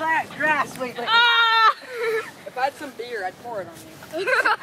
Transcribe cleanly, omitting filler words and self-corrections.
that grass. Wait. Ah! If I had some beer, I'd pour it on you.